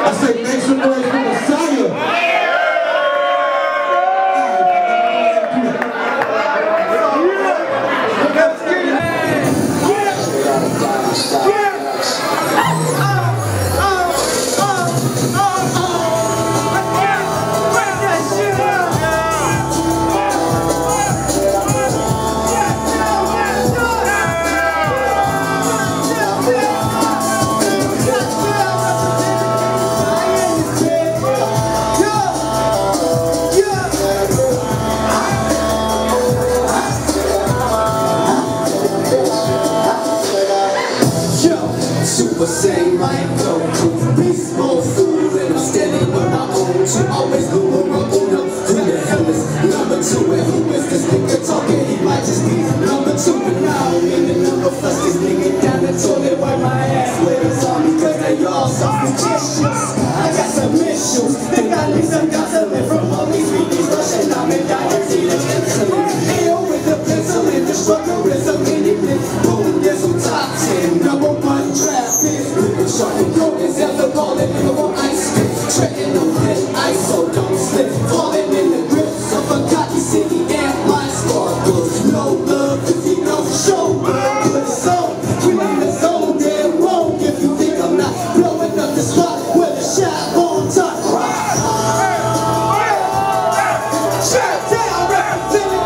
I said, make some noise for Messiah. Super Saiyan like Goku, beast mode fool, and I'm standing on my own. To always go number uno. Who the hell is number two? And who is this nigga talking? He might just be number two, but now I'm in the number. Flush this nigga down the toilet, wipe my ass with his army, cause they all suspicious. I got some issues, think I need some gossiping from all these meetings. Rushing out and diamonds, eating insulin. Hell with the pencil and the structurism, anything. Boom, there's some top 10, number one draft pick. Living sharp and golden, Zelda balling, nigga won't ice skip. Treading on thin ice, so don't slip. Falling in the grips of a cocky city and my sparkles. No love if you don't show love. Put it on, we in the zone, damn wrong. If you think I'm not blowing up the spot with a shot on top. Shut down, representing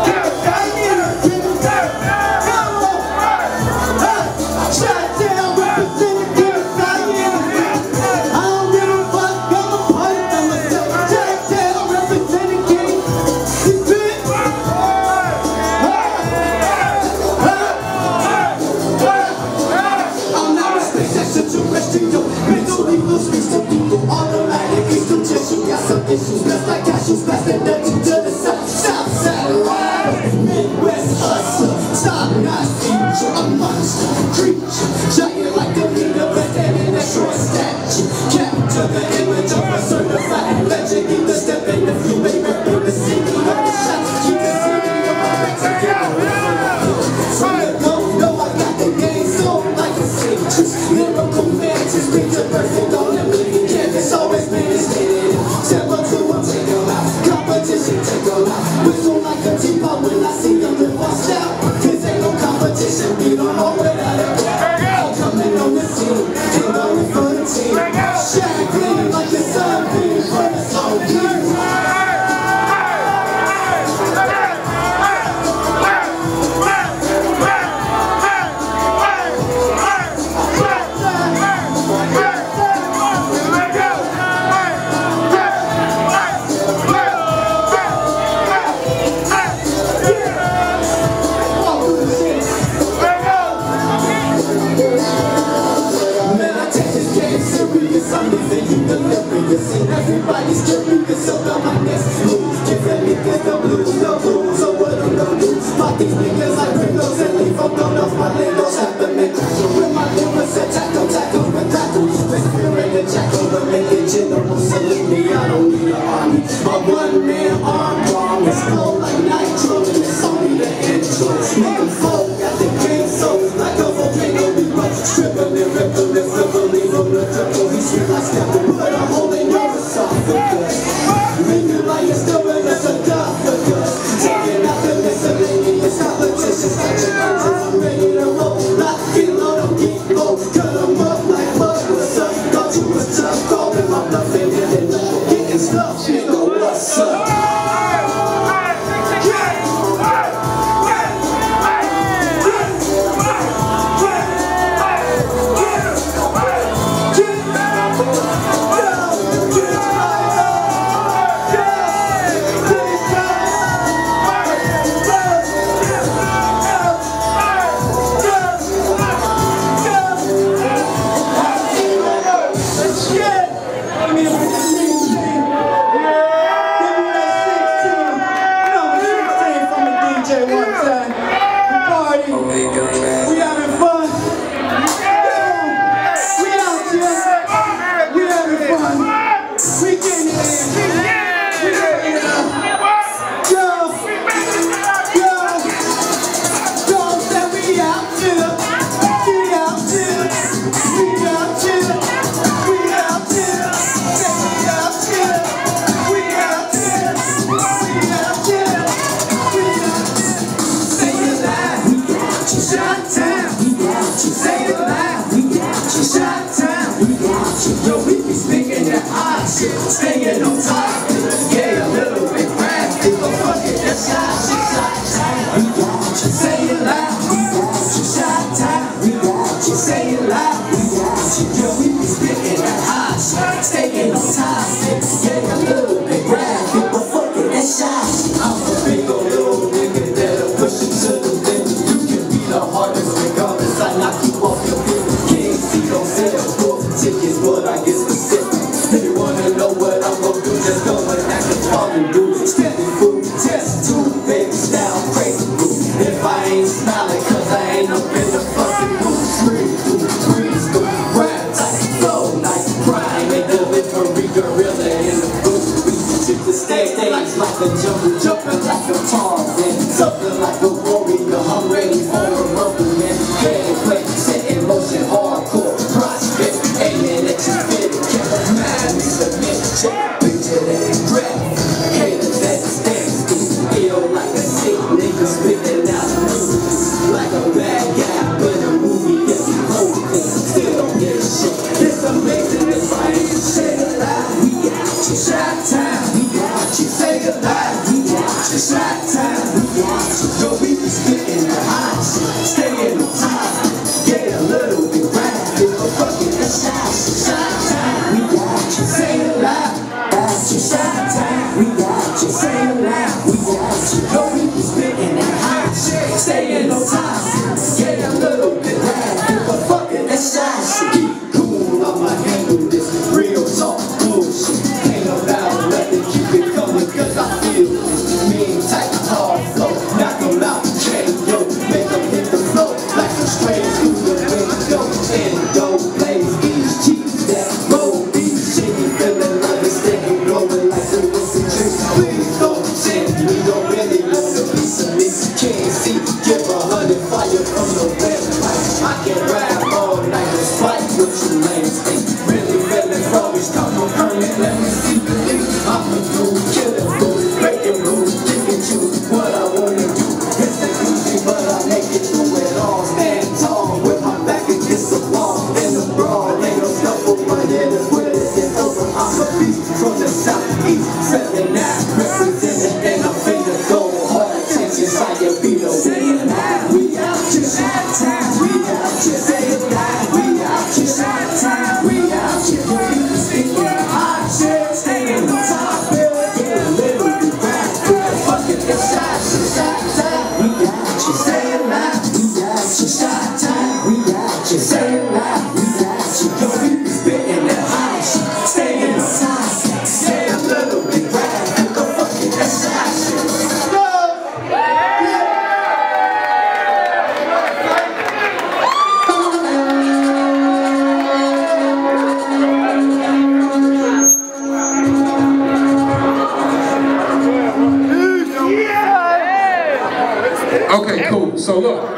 issues, best like cashews, best and dirty to the south, south satellite, Midwest hustler, stop not future, a monster, creature, giant like the leader, but standing a short statue, capture the image of a certified legend, keep the step in the few, they rep in the city, of the shots, keep the city of my Mexican, from the go, no, I got the game so like a citrus, lyrical mantis, picture perfect on the living canvas, always been stated. Step up to them, take them out. Competition, take them out. Whistle like a teapot when I see them live watch out. Cause ain't no competition, we don't know without it. I'm coming on the scene, ain't going for the team. Shine green like the sunbeam, for the soul beam. Everybody's curious about my next move. Different niggas, the blues, the rules, so what I'm gonna do. Spot these niggas like Pringles and leave them gone off my Legos. Have them in crackle with my lyrics and tackle with tackle. The spirit and jackal, the making general salute me. I don't need an army. My one-man arm bomb is cold like nitro, and it's only the intro. Make them fold, got the game so like a volcano. We run, stripping and ripping and flipper, leave them the triple. He sweet like Stepper, put a hole in your esophagus. Make it like it's still Girl, we be spitting that hot shit, staying on time. Yeah, a little bit graphic, but fuck it, that's shy. I'm a big old little nigga that'll push you to the limit. You can be the hardest regardless, I knock you off your feet. Can't see, don't sell book tickets, but I get specific. If you wanna know what I'm gonna do, just go and act a fucking dude. Stepping food, test tube, baby, down crazy. If I ain't smiling, cause I ain't up in the fucking mood. Breeze, rap tight, flow nice, crime, and delivery, gorilla in the booth. We shoot the stage like a jungle, jumping like a Tarzan, something like a warrior. I'm ready for a rumble, man. Gameplay, set in motion, hardcore, prospect, aiming at your fit. Can't mind me, submit, check, picture that grab. Haters that stand, feel like a sick nigga spitting out like a bad guy, but a movie gets cold, still don't get shit. It's amazing if I ain't say it loud. We got you, shot time. We got you, say it loud. We got you, shot time. We got you. Yo, we be spitting the hot shit, staying on time. Get a little bit graphic, but fuck it, that's shot time. We got you, say it loud. Got you, shot time. We got you, say it loud. We got you. Yo, we be spitting that hot shit, staying on time. Get a little bit graphic, but fuck it, that's shit. Keep cool, I'ma handle this. Real talk, bullshit. Ain't about nothing, keep it coming, cause I feel this. Mean type, hard flow, knock them out, J.O. Make them hit the flow like some straight through the window. Endo, blaze, these cheeks that roll, these shaky, feeling like it's steady, blowing like the listen tree. Please don't send me, don't really want a piece of me. Can't see, give 100 fire from the website. I can rap all night despite what you lanes think. Really feeling rubbish, come on, earn it, let me see the lead. I'm a dude, killing fools, breaking rules, picking choose what I wanna do. It's a easy, but I make it through it all. Stand tall with my back against the wall. In the brawl, ain't no stuff over my head, it's with it, it's over. I'm a beast from the southeast, 7-9, representing, and I'm finna go hard. Attention, Saya Beto. Say it loud, we out your shot time. We out your, say it loud, we out your shot time. We out your, you be speaking hot shit, staying on top. Get a little bit graphic, fuck it, it's shot time. We got you, say it loud, we got your shot time. We got you, say it loud, we got you. Yo, we be spitting that hot shit, staying on top. Get a little bit graphic, fuck it, that's shot shit. Okay, cool. So look,